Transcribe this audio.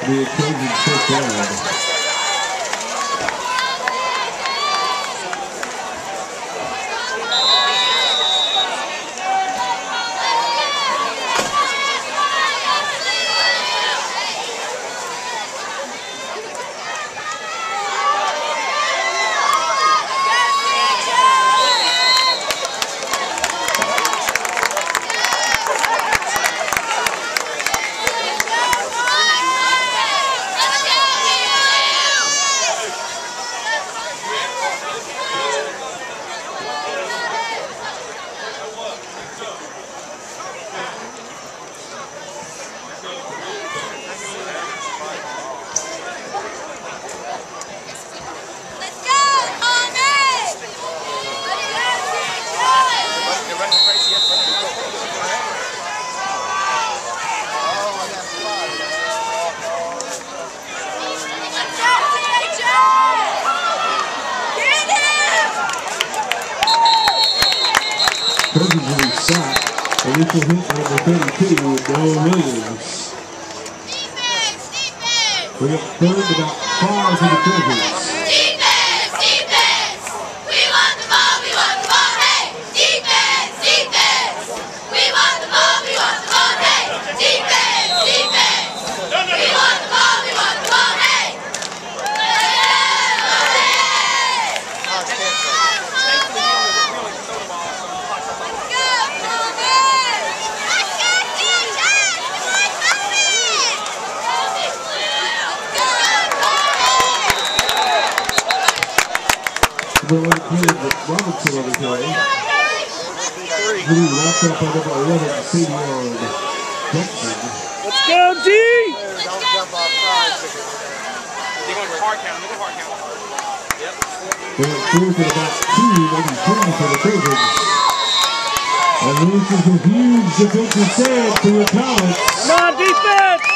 The Trojans first down. Initial hit number 32, Noah Williams. We have third about 5 for the Trojans. Defense! Defense! We want the ball, hey! Defense! Defense! We want the ball, hey! Defense! Defense! We want the ball, hey! The one kid that Robinson on the play. Who wrapped up on number 11, Savion Jackson. Let's go, G! Don't jump offside. They're going to hard count. Make a hard count. Yep. They went fourth at about 2, maybe 3 for the Trojans. And this is a huge defensive save to your Comets. Come on, defense!